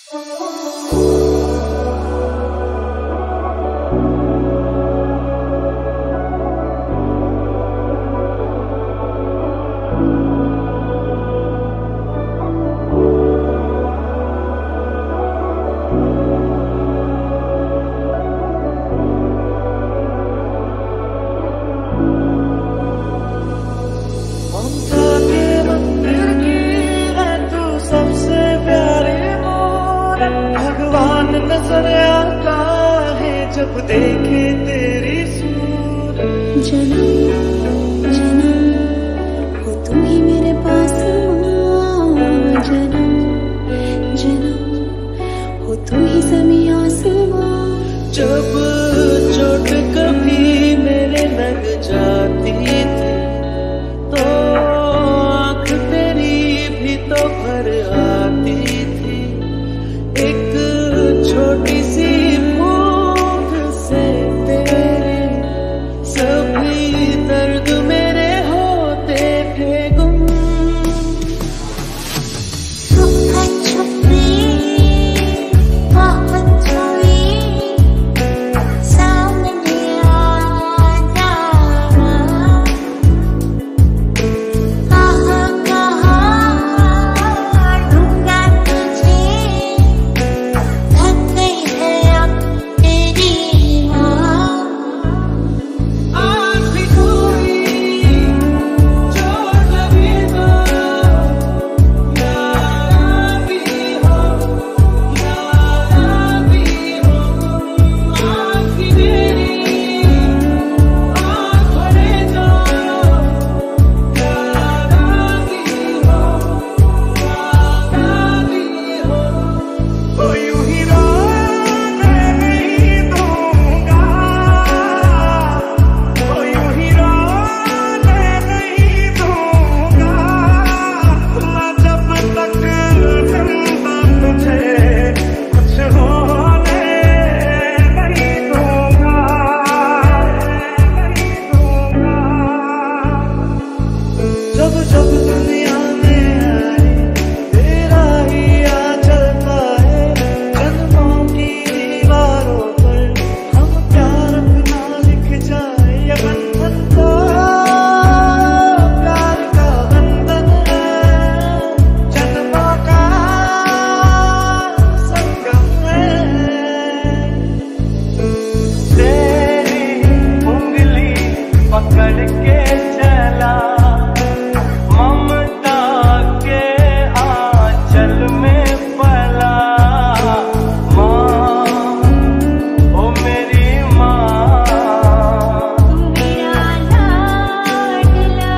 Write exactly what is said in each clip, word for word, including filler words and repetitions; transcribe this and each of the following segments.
भगवान नजर आता है जब देखे तेरी सूरत। जन्म जन्म हो तू ही मेरे पास, जन्म जन्म हो तू ही ज़मीं आसमां। जब चोट कभी मेरे लग जाती थी तो आँख तेरी भी तो भर आती थी। एक छोटी सी बूंद से तेरे सभी दर्द मेरे होते थे गुम। छुपा छुपी मोहब्बत हुई, सामने आ जाना। कहाँ कहाँ ढूंढा तुझे, थक गई है अब तेरी माँ। आज भी कोई जो लगे तो यारा भी हो, यारा भी हो। आज की मेरी आँख भरे तो यारा भी हो, यारा भी हो। ओ यूं ही रोने नहीं दूंगा, ओ यूं ही रोने नहीं दूंगा। मैं जब तक जिंदा तुझे कुछ होने नहीं दूंगा, नहीं दूंगा। जब जब दुनिया में आए तेरा ही आ चलता है। जन्मों की दीवारों पर हम प्यार अपना लिख जाए। ये बंधन तो प्यार का बंधन है, जन्मों का संगम है। तेरी उंगली पकड़ के चला, ममता के आंचल में पला। माँ ओ मेरी माँ, मेरा लाडला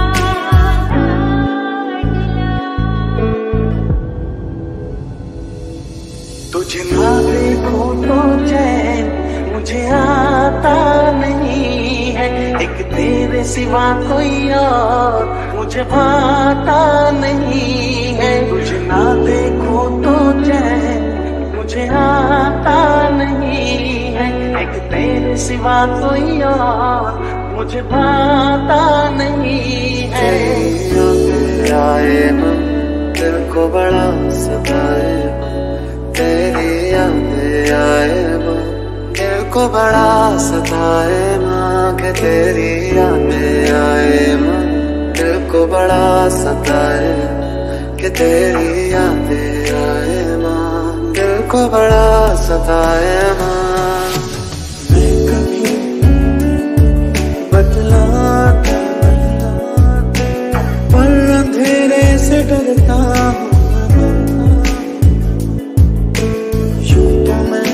तुझे ना देखो तो चैन मुझे आता नहीं है। एक तेरे सिवा कोई और मुझे भाता नहीं है। तुझे ना देखो तो चैन मुझे आता नहीं है। एक तेरे सिवा कोई और मुझे भाता नहीं है। तेरी आए मन दिल को बड़ा सताए, तेरी यादें आए मन दिल को बड़ा सताए। माँ के तेरी यादें आए मन दिल को बड़ा सताए, कि तेरी यादें आए माँ दिल को बड़ा सताए। माँ मैं कभी बतलाता पर अंधेरे से डरता हूँ। यूं तो मैं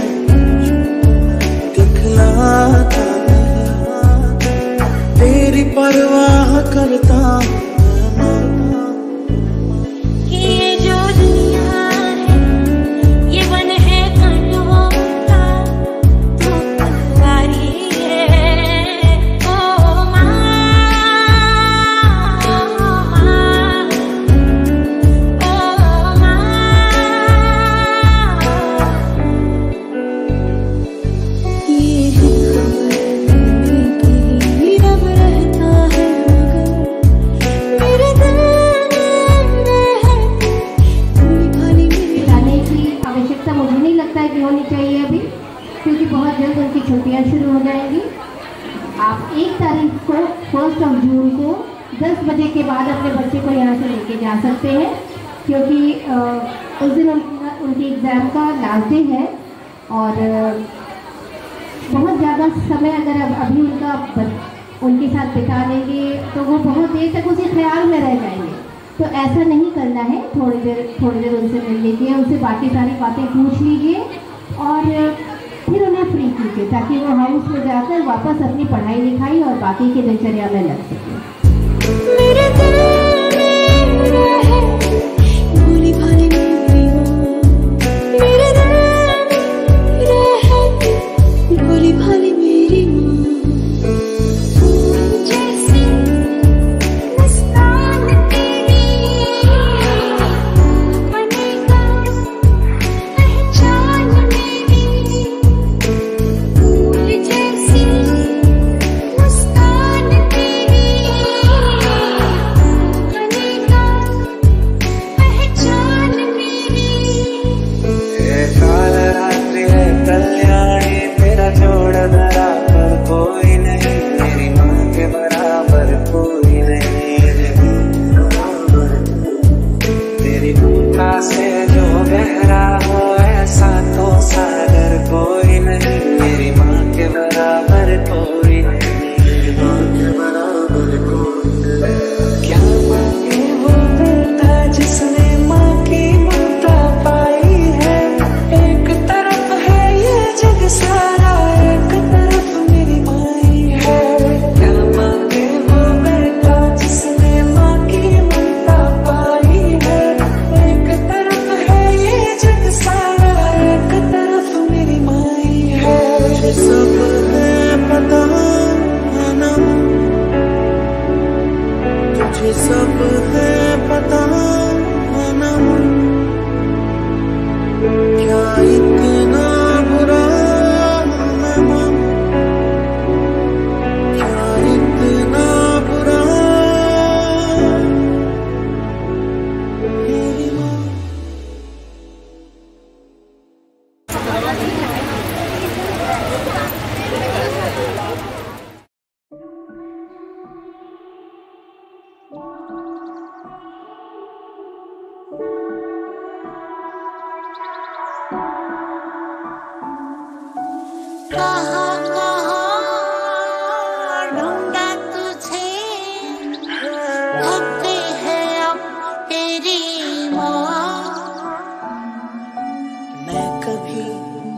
दिखलाता तेरी परवाह करता हूँ। ये जो दुनिया है ये वन है कटवा का, तू फुलवारी है। ओ माँ, ओ माँ, ओ लगता है कि होनी चाहिए अभी, क्योंकि बहुत जल्द उनकी छुट्टियां शुरू हो जाएंगी। आप एक तारीख को फर्स्ट ऑफ जून को दस बजे के बाद अपने बच्चे को यहाँ से लेके जा सकते हैं, क्योंकि उस दिन उनका उनकी एग्ज़ाम का लास्ट डे है। और बहुत ज़्यादा समय अगर अब अभी उनका उनके साथ बिता लेंगे तो वो बहुत देर तक उसी ख्याल में रह जाएंगे। तो ऐसा नहीं करना है, थोड़ी देर थोड़ी देर उनसे मिल लीजिए, उनसे बाकी सारी बातें पूछ लीजिए और फिर उन्हें फ्री कीजिए, ताकि वो हाउस में जाकर वापस अपनी पढ़ाई लिखाई और बाकी की दिनचर्या में लग सकें। मेरे दिल में है भोली भाली मेरी माँ, मेरे दिल में है भोली भाली मेरी माँ। सब है पता ना क्या इतना बुरा है मन, क्या इतना बुरा मेरी माँ। कहाँ कहाँ ढूंढा तुझे, भक्ति है अब तेरी माँ। मैं कभी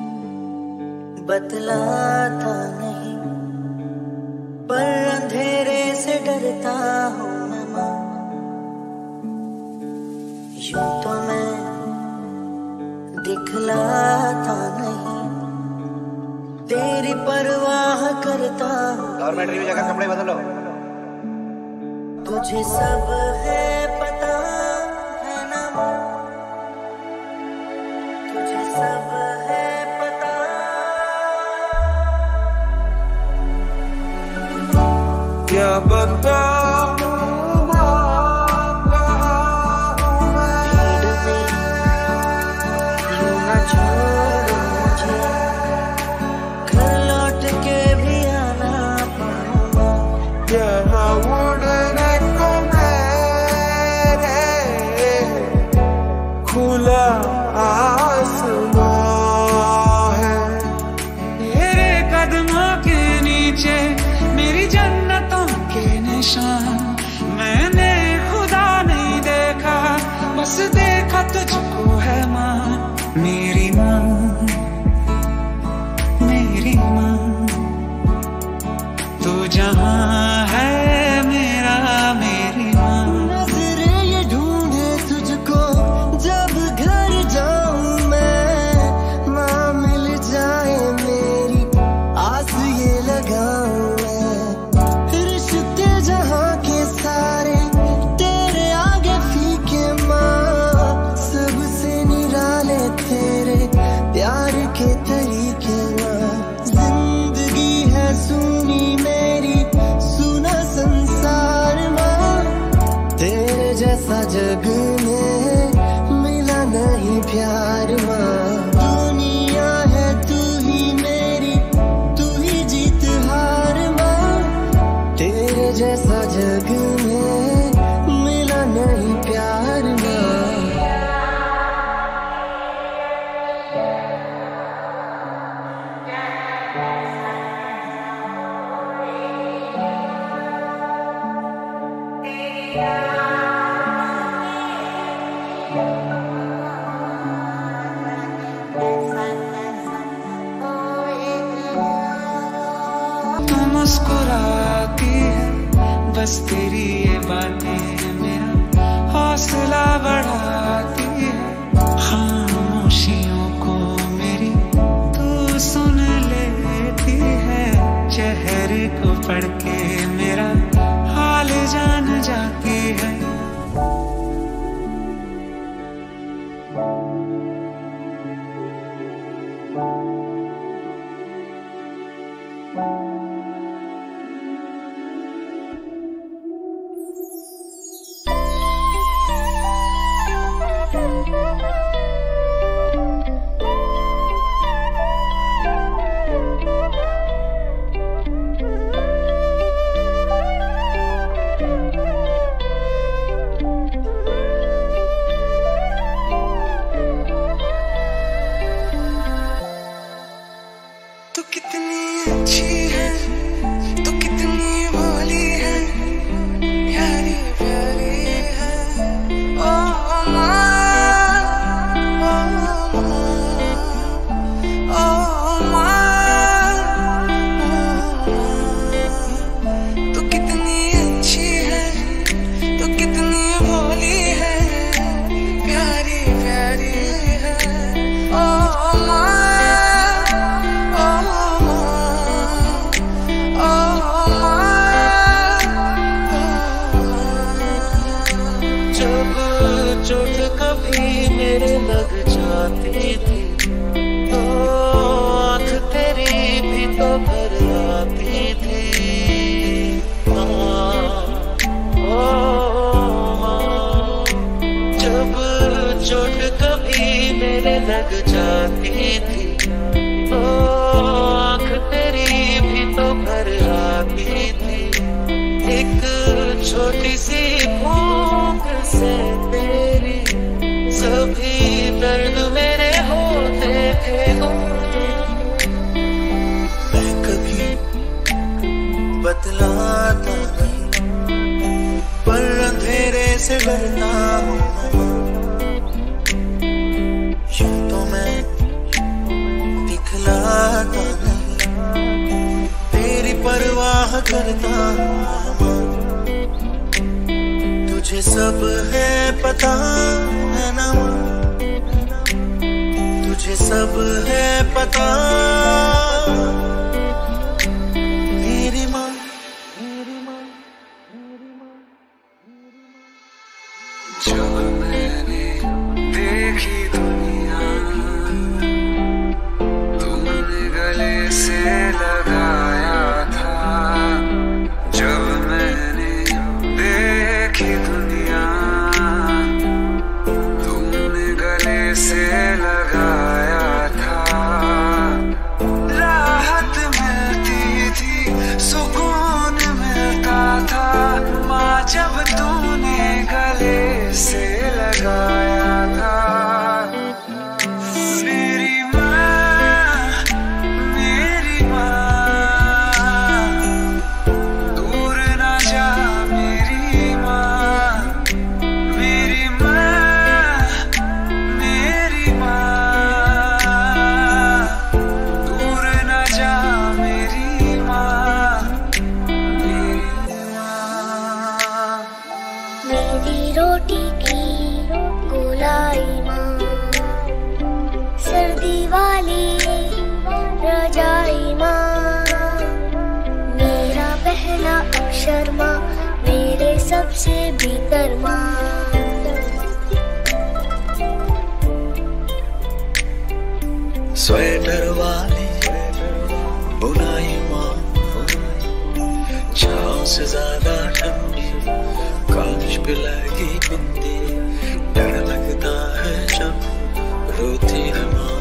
बतलाता नहीं, पर अंधेरे से डरता हूँ मैं माँ। यूं तो मैं दिखलाता नहीं, तेरी परवाह करता हूँ। डॉर्मेट्री में जाकर कपड़े बदलो। तुझे सब है पता है ना माँ, तुझे सब है पता। क्या बता मैंने खुदा नहीं देखा, बस देखा तुझको है माँ मेरी माँ। मुस्कुराती है, बस तेरी ये बातें मेरा हौसला बढ़ाती है। खामोशियों को मेरी तू सुन लेती है, चेहरे को पढ़ के मेरा हाल जान जाती है। तू कितनी अच्छी है, तू कितनी भोली है, प्यारी प्यारी है। ओ माँ, ओ माँ, ओ माँ, तू कितनी अच्छी है, तू कितनी भोली है, प्यारी प्यारी है। ओ माँ, चोट कभी मेरे लग जाती थी, तो आँख तेरी भी तो भर आती थी। हाँ, ओ हाँ, जब चोट कभी मेरे लग जाती थी, तो आँख तेरी भी तो भर आती थी। एक छोटी सी भूख से तेरी सभी दर्द मेरे होते थे गुम। मैं कभी बतलाता नहीं, पर अंधेरे से डरता हूँ। यूं तो मैं दिखलाता नहीं, तेरी परवाह करता हूँ। तुझे सब है पता है ना, तुझे सब है पता मेरी माँ। जब मैंने देखी दुनिया, तुमने गले से लगाया था। जब मैंने देखी दुनिया, तुमने गले से लगाया था। राहत मिलती थी, सुकून मिलता था, माँ जब तूने गले से लगाया था। मेरी माँ, मेरी माँ, दूर ना जा मेरी माँ। मेरी माँ, मेरी माँ, दूर ना जा मेरी माँ। मेरी माँ, मेरी रोटी की गोलाई माँ, सर्दी वाली रजाई माँ। मेरा पहला अक्षर माँ, मेरे सबसे भीतर माँ। स्वेटर वाली बुनाई माँ, छाँव से ज्यादा ठंडी, काश पे लगी बिंदी। डर लगता है जब रोती है माँ,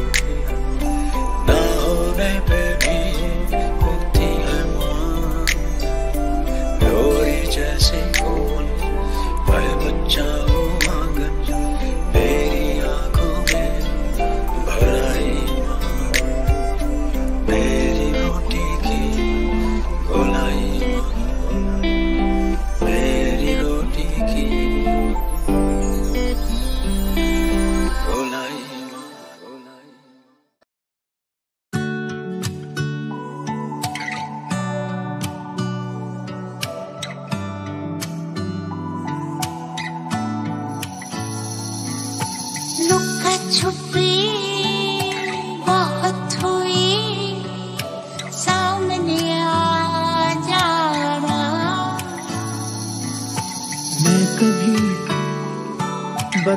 ना होने पे भी रोती है माँ। लोरी जैसे कोल मैं बच्चा हूँ आंगन, मेरी आंखों में भराई माँ। मेरी रोटी की गोलाई माँ, मेरी रोटी की गोलाई माँ।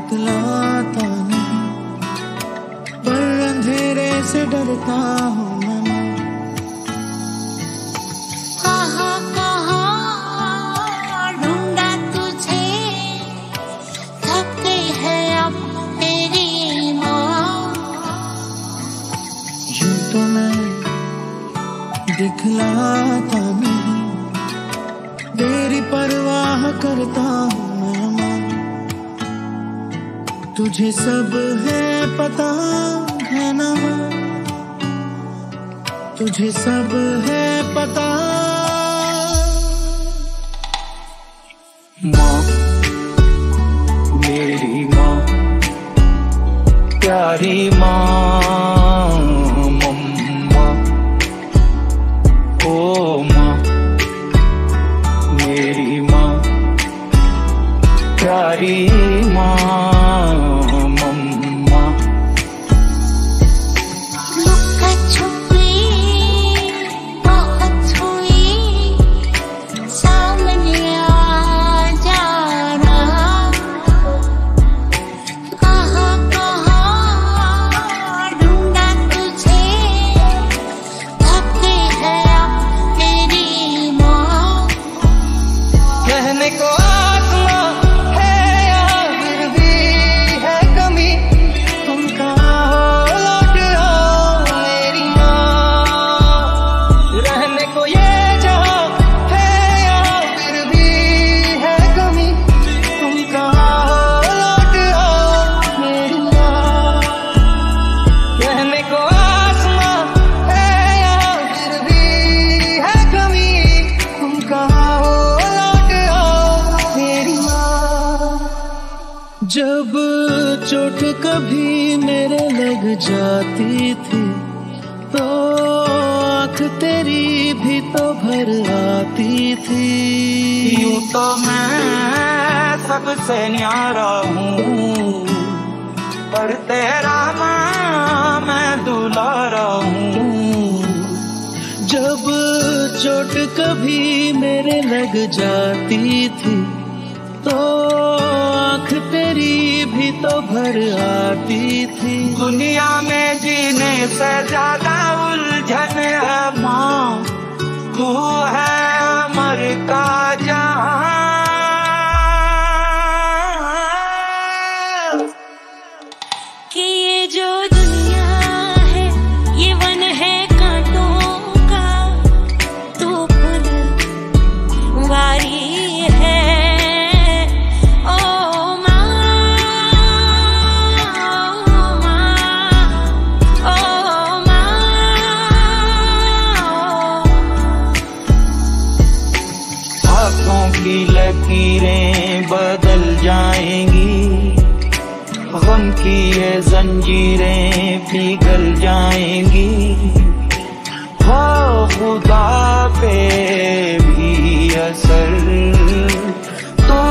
बतलाता नहीं, पर अंधेरे से डरता हूँ मैं। कहाँ कहाँ ढूंढा तुझे, थक गई है अब तेरी माँ। यूं तो मैं दिखलाता नहीं, तेरी परवाह करता हूँ मैं माँ। तुझे सब है पता है ना माँ, तुझे सब है पता। माँ, मेरी माँ, प्यारी माँ, मम्मा, ओ माँ, मेरी माँ, प्यारी माँ, मम्मा। लुका छुपी बहुत हुई, सामने आ जाना। कहाँ कहाँ ढूंढा तुझे, थक गई है अब तेरी माँ। कहने को आसमां है यहाँ, फिर भी है कमी। तुम कहाँ हो, लौट आओ मेरी माँ। रहने को ये जहाँ है यहाँ, फिर भी है कमी। तुम कहाँ हो, लौट आओ मेरी माँ। रहने को आसमां है यहाँ, फिर भी है कमी। तुम कहाँ हो, लौट आओ मेरी माँ। जब चोट कभी मेरे लग जाती थी, तो आँख तेरी भी तो भर आती थी। यूं तो मैं सबसे न्यारा हूँ, पर तेरा माँ मैं दुलारा हूँ। जब चोट कभी मेरे लग जाती थी, तो आँख तेरी भी तो भर आती थी। दुनिया में जीने से ज्यादा उलझन है माँ, तू है अमर का जहां। कि ये जो दुनिया है, ये वन है कांटों का, तू फुलवारी है। ओ माँ, ओ माँ, ओ माँ, हाथों की लकीरें बदल जाएंगी, गम की ये जंजीरें पिघल जाएंगी। हो खुदा पे भी असर, तो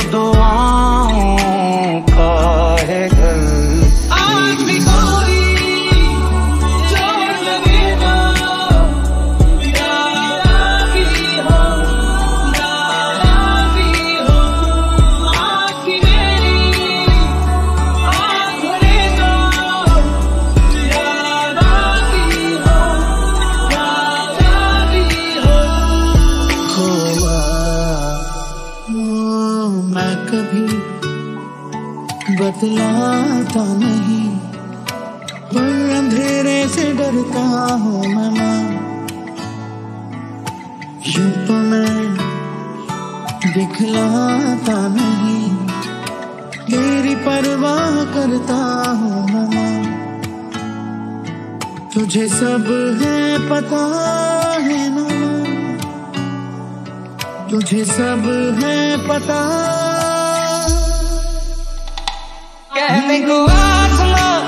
दुआओं का है घर। आज भी कोई जोर लगे ना, यारा भी हो, यारा भी हो। आँख मेरी आँख भरे दो, यारा भी हो, यारा भी हो। हो माँ, मैं कभी बतलाता नहीं, पर अंधेरे से डरता हूँ मैं माँ। यूं तो मैं दिखलाता नहीं, तेरी परवाह करता हूँ मैं माँ। तुझे सब है पता है ना माँ, तुझे सब है पता। कहने को आसमां